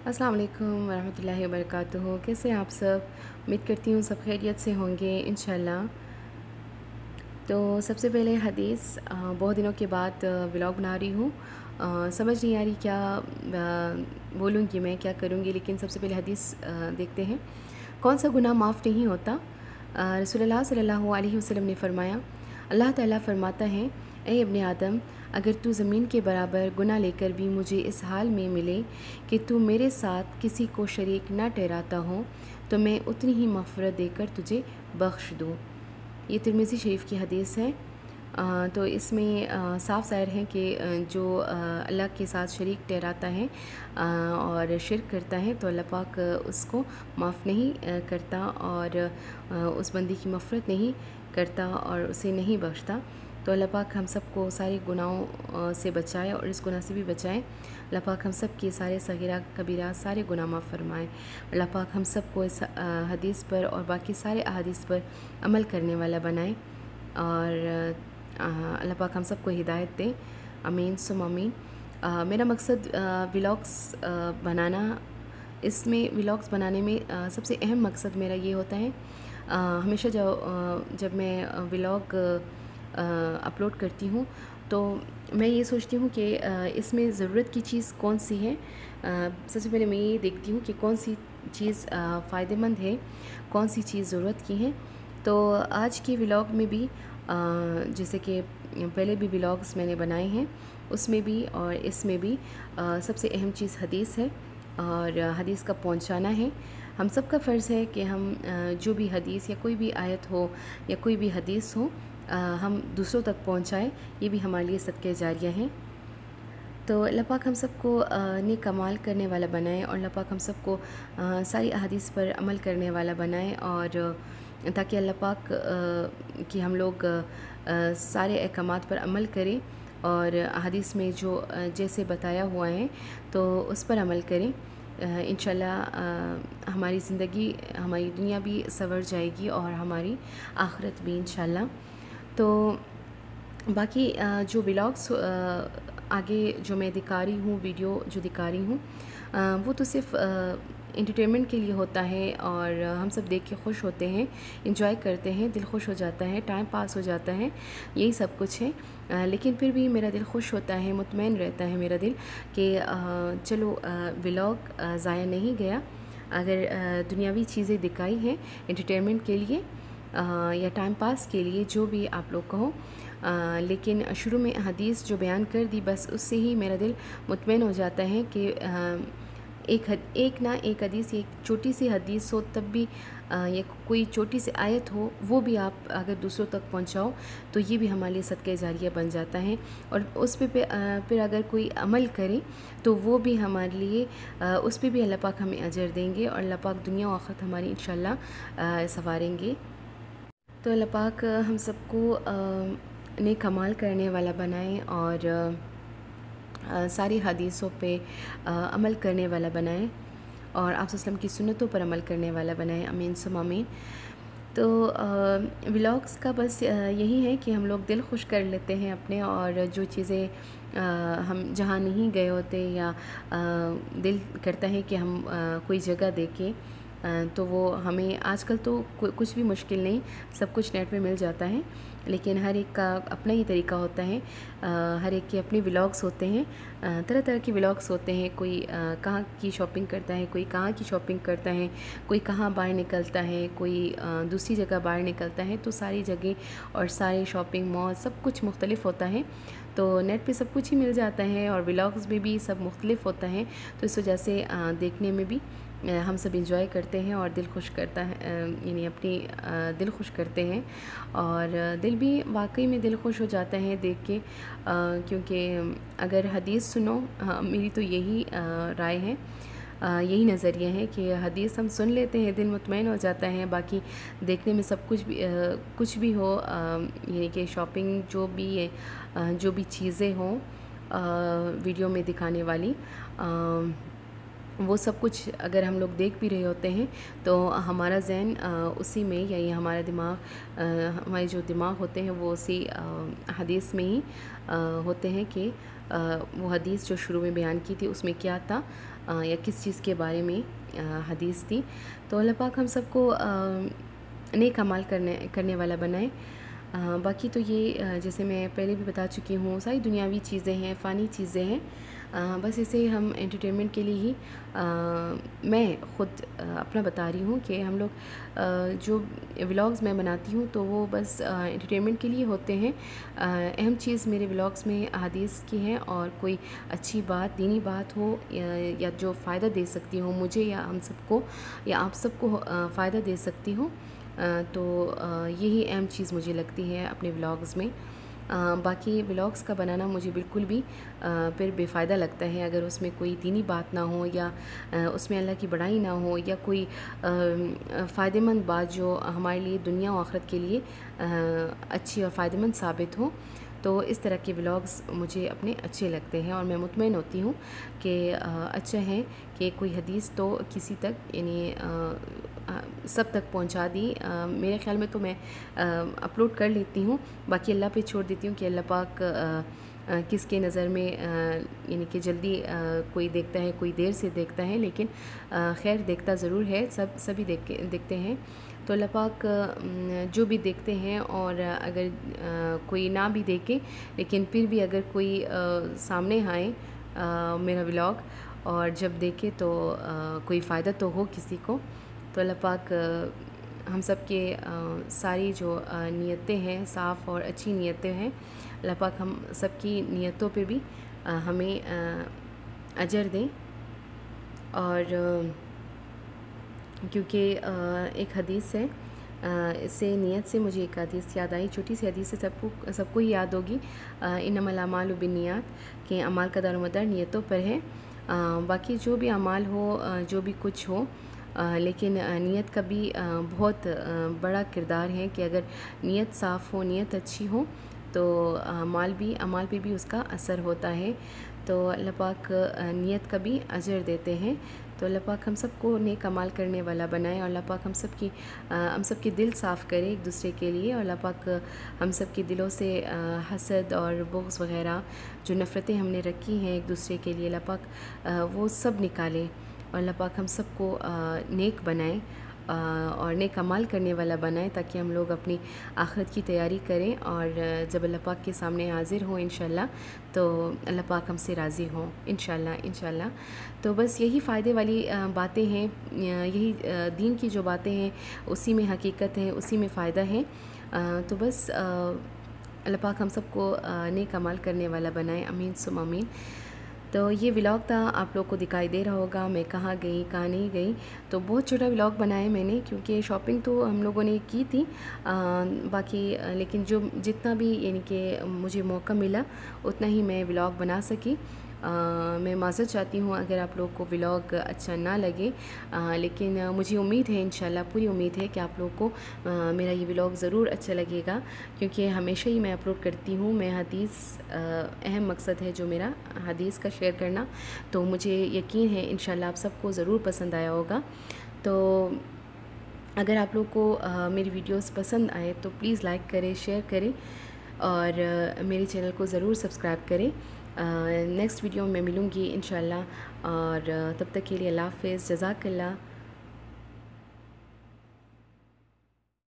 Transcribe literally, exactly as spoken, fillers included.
अस्सलाम वालेकुम वरहमतुल्लाहि वबरकातुहू। कैसे हैं आप सब? उम्मीद करती हूँ सब खैरियत से होंगे इंशाल्लाह। तो सबसे पहले हदीस, अ, बहुत दिनों के बाद व्लॉग बना रही हूँ। अ, समझ नहीं आ रही क्या अ, बोलूँगी मैं, क्या करूँगी, लेकिन सबसे पहले हदीस अ, देखते हैं। कौन सा गुनाह माफ़ नहीं होता? अ, रसूलुल्लाह सल्लल्लाहु अलैहि वसल्लम ने फ़रमाया, अल्लाह ताला फ़रमाता है, ए इब्ने आदम, अगर तू ज़मीन के बराबर गुनाह लेकर भी मुझे इस हाल में मिले कि तू मेरे साथ किसी को शरीक न ठहराता हो, तो मैं उतनी ही मग़फ़िरत देकर तुझे बख्श दूँ। ये तिर्मिज़ी शरीफ की हदीस है। अ, तो इसमें अ, साफ ज़ाहिर है कि अ, जो अ, अल्लाह के साथ शरीक ठहराता है अ, और शिर्क करता है, तो अल्लाह पाक उसको माफ़ नहीं अ, करता और अ, उस बंदी की मग़फ़िरत नहीं करता और उसे नहीं बख्शता। तो अल्लाह पाक हम सबको सारे गुनाहों अ, से बचाए और इस गुनाह से भी बचाए। अल्लाह पाक हम सब के सारे सगीरा कबीरा सारे गुनाह माफ़ फ़रमाए। अल्लाह पाक हम सबको इस अ, हदीस पर और बाकी सारे अहादीस पर अमल करने वाला बनाए और अ, अल्लाह पाक हम सबको हिदायत दे। आमीन सुम आमीन। अ, मेरा मकसद व्लॉग्स बनाना, इसमें व्लॉग्स बनाने में अ, सबसे अहम मकसद मेरा ये होता है, अ, हमेशा जो अ, जब मैं व्लॉग अपलोड करती हूँ तो मैं ये सोचती हूँ कि अ, इसमें ज़रूरत की चीज़ कौन सी है। अ, सबसे पहले मैं ये देखती हूँ कि कौन सी चीज़ अ, फ़ायदेमंद है, कौन सी चीज़ ज़रूरत की है। तो आज के व्लॉग में भी अ, जैसे कि पहले भी व्लॉग्स मैंने बनाए हैं, उसमें भी और इसमें भी अ, सबसे अहम चीज़ हदीस है और हदीस का पहुंचाना है। हम सब का फ़र्ज़ है कि हम अ, जो भी हदीस या कोई भी आयत हो या कोई भी हदीस हो, अ, हम दूसरों तक पहुंचाएं। ये भी हमारे लिए सदक़े जारिया है। तो अल्लाह पाक हम सबको अ, नेक अमाल करने वाला बनाए और अल्लाह पाक हम सबको अ, सारी अहादीस पर अमल करने वाला बनाए और अ, ताकि अल्लाह पाक अ, कि हम लोग अ, अ, सारे अहकामात पर अमल करें और अहादीस में जो अ, जैसे बताया हुआ है तो उस पर अमल करें। अ, इंशाल्लाह अ, हमारी ज़िंदगी, हमारी दुनिया भी संवर जाएगी और हमारी आखिरत भी इंशाल्लाह। तो बाकी अ, जो व्लॉग्स अ, आगे जो मैं दिखा रही हूँ, वीडियो जो दिखा रही हूँ, अ, वो तो सिर्फ़ एंटरटेनमेंट के लिए होता है और हम सब देख के खुश होते हैं, एंजॉय करते हैं, दिल खुश हो जाता है, टाइम पास हो जाता है, यही सब कुछ है। अ, लेकिन फिर भी मेरा दिल खुश होता है, मुतमईन रहता है मेरा दिल कि अ, चलो व्लॉग अ, ज़ाया नहीं गया। अगर अ, दुनियावी चीज़ें दिखाई हैं एंटरटेनमेंट के लिए अ, या टाइम पास के लिए, जो भी आप लोग कहो, अ, लेकिन शुरू में हदीस जो बयान कर दी, बस उससे ही मेरा दिल मुतमईन हो जाता है कि अ, एक हद, एक ना एक हदीस, एक छोटी सी हदीस हो तब भी, अ, या कोई छोटी सी आयत हो, वो भी आप अगर दूसरों तक पहुंचाओ तो ये भी हमारे लिए सदक़े जारिया बन जाता है और उस पे, पे अ, फिर अगर कोई अमल करे तो वो भी हमारे लिए, अ, उस पे भी अल्लाह पाक हमें अजर देंगे और अल्लाह पाक दुनिया और आखिरत हमारी इंशाल्लाह अ, संवारेंगे। तो अल्लाह पाक हम सबको अ, नेक अमाल करने वाला बनाए और अ, सारी हदीसों पे अ, अमल करने वाला बनाए और आप वसल्लम की सुन्नतों पर अमल करने वाला बनाए। आमीन सुम आमीन। तो व्लॉग्स का बस अ, यही है कि हम लोग दिल खुश कर लेते हैं अपने, और जो चीज़ें अ, हम जहाँ नहीं गए होते या अ, दिल करता है कि हम अ, कोई जगह देखें, अ, तो वो हमें आजकल तो कुछ भी मुश्किल नहीं, सब कुछ नेट पे मिल जाता है, लेकिन हर एक का अपना ही तरीका होता है। अ, हर एक के अपने व्लॉग्स होते हैं, अ, तरह तरह के व्लॉग्स होते हैं। कोई अ, कहाँ की शॉपिंग करता है, कोई कहाँ की शॉपिंग करता है, कोई कहाँ बाहर निकलता है, कोई अ, दूसरी जगह बाहर निकलता है। तो सारी जगह और सारे शॉपिंग मॉल सब कुछ मुख्तलिफ होता है, तो नेट पे सब कुछ ही मिल जाता है और व्लॉग्स में भी सब मुख्तलिफ होता है। तो इस वजह से अ, देखने में भी अ, हम सब इंजॉय करते हैं और दिल खुश करता है, अ, यानी अपनी अ, दिल खुश करते हैं और दिल भी वाकई में दिल खुश हो जाता है देख के, अ, क्योंकि अगर हदीस सुनो, हाँ, मेरी तो यही अ, राय है, अ, यही नज़रिया है कि हदीस हम सुन लेते हैं, दिल मुतमईन हो जाता है। बाकी देखने में सब कुछ भी, अ, कुछ भी हो, अ, यानी कि शॉपिंग जो भी है, अ, जो भी चीज़ें हों वीडियो में दिखाने वाली, अ, वो सब कुछ अगर हम लोग देख भी रहे होते हैं तो हमारा ज़हन उसी में, या ये हमारा दिमाग, हमारे जो दिमाग होते हैं वो उसी हदीस में ही होते हैं कि वो हदीस जो शुरू में बयान की थी उसमें क्या था, या किस चीज़ के बारे में हदीस थी। तो अल्लाह पाक हम सबको नेक अमाल करने करने वाला बनाए। आ, बाकी तो ये जैसे मैं पहले भी बता चुकी हूँ, सारी दुनियावी चीज़ें हैं, फ़ानी चीज़ें हैं, आ, बस इसे हम एंटरटेनमेंट के लिए ही आ, मैं ख़ुद अपना बता रही हूँ कि हम लोग जो व्लॉग्स मैं बनाती हूँ तो वो बस एंटरटेनमेंट के लिए होते हैं। अहम चीज़ मेरे व्लॉग्स में हदीस की है, और कोई अच्छी बात, दीनी बात हो या, या जो फ़ायदा दे सकती हो मुझे या हम सबको या आप सबको फ़ायदा दे सकती हो, तो यही अहम चीज़ मुझे लगती है अपने व्लॉग्स में। आ, बाकी व्लॉग्स का बनाना मुझे बिल्कुल भी आ, फिर बेफ़ायदा लगता है अगर उसमें कोई दीनी बात ना हो, या आ, उसमें अल्लाह की बड़ाई ना हो, या कोई फ़ायदेमंद बात जो हमारे लिए दुनिया और आखिरत के लिए आ, अच्छी और फ़ायदेमंद साबित हो। तो इस तरह के व्लॉग्स मुझे अपने अच्छे लगते हैं, और मैं मुतमईन होती हूँ कि अच्छा है कि कोई हदीस तो किसी तक, यानी सब तक पहुँचा दी। आ, मेरे ख़्याल में तो मैं अपलोड कर लेती हूँ, बाकी अल्लाह पे छोड़ देती हूँ कि अल्लाह पाक आ, किसके नज़र में यानी कि जल्दी आ, कोई देखता है, कोई देर से देखता है, लेकिन खैर देखता ज़रूर है, सब सभी देख के देखते हैं। तो अल्लाह पाक जो भी देखते हैं, और अगर कोई ना भी देखे लेकिन फिर भी अगर कोई सामने आए मेरा व्लॉग और जब देखे तो कोई फ़ायदा तो हो किसी को, तो अल्लाह पाक हम सब के सारी जो नीयतें हैं, साफ़ और अच्छी नीयतें हैं, अल्लाह पाक हम सब की नीयतों पे भी हमें अजर दें। और क्योंकि एक हदीस है, इससे नीयत से मुझे एक हदीस याद आई, छोटी सी हदीस है, सबको सबको ही याद होगी, इन्नमल अमालु बिन्नियात, कि अमाल का दारोमदार नीयतों पर है। बाकी जो भी अमाल हो, जो भी कुछ हो, आ, लेकिन नीयत का भी आ, बहुत आ, बड़ा किरदार है कि अगर नीयत साफ़ हो, नीयत अच्छी हो, तो अमाल भी अमाल पे भी उसका असर होता है। तो अल्लाह पाक नीयत का भी अजर देते हैं। तो अल्लाह पाक हम सबको नेक अमाल करने वाला बनाए, और अल्लाह पाक हम सब की हम सब के दिल साफ़ करे एक दूसरे के लिए, और अल्लाह पाक हम सब के दिलों से हसद और बुग़्ज़ वग़ैरह जो नफ़रतें हमने रखी हैं एक दूसरे के लिए, अल्लाह पाक वो सब निकाले, और अल्लाह पाक हम सबको नेक बनाए और नेक अमाल करने वाला बनाए, ताकि हम लोग अपनी आखिरत की तैयारी करें, और जब अल्लाह पाक के सामने हाज़िर हों इंशाल्लाह, तो अल्लाह पाक हमसे राज़ी हों इंशाल्लाह इंशाल्लाह। तो बस यही फ़ायदे वाली बातें हैं, यही दीन की जो बातें हैं उसी में हकीकत है, उसी में फ़ायदा है। तो बस अल्लाह पाक हम सबको नेक अमाल करने वाला बनाए, आमीन सुम आमीन। तो ये व्लॉग था, आप लोग को दिखाई दे रहा होगा मैं कहाँ गई कहाँ नहीं गई। तो बहुत छोटा व्लॉग बनाया मैंने, क्योंकि शॉपिंग तो हम लोगों ने की थी, आ, बाकी लेकिन जो जितना भी यानी कि मुझे मौका मिला उतना ही मैं व्लॉग बना सकी। आ, मैं माज़रत चाहती हूँ अगर आप लोग को व्लॉग अच्छा ना लगे, आ, लेकिन मुझे उम्मीद है, इंशाल्लाह पूरी उम्मीद है कि आप लोग को आ, मेरा ये व्लॉग ज़रूर अच्छा लगेगा, क्योंकि हमेशा ही मैं अपलोड करती हूँ। मैं हदीस अहम मकसद है जो मेरा हदीस का शेयर करना, तो मुझे यकीन है इंशाल्लाह आप सबको ज़रूर पसंद आया होगा। तो अगर आप लोग को आ, मेरी वीडियोस पसंद आए तो प्लीज़ लाइक करें, शेयर करें, और आ, मेरे चैनल को ज़रूर सब्सक्राइब करें। नेक्स्ट वीडियो में मिलूँगी इंशाल्लाह, और तब तक के लिए अल्लाह हाफ़िज़, जज़ाकल्लाह।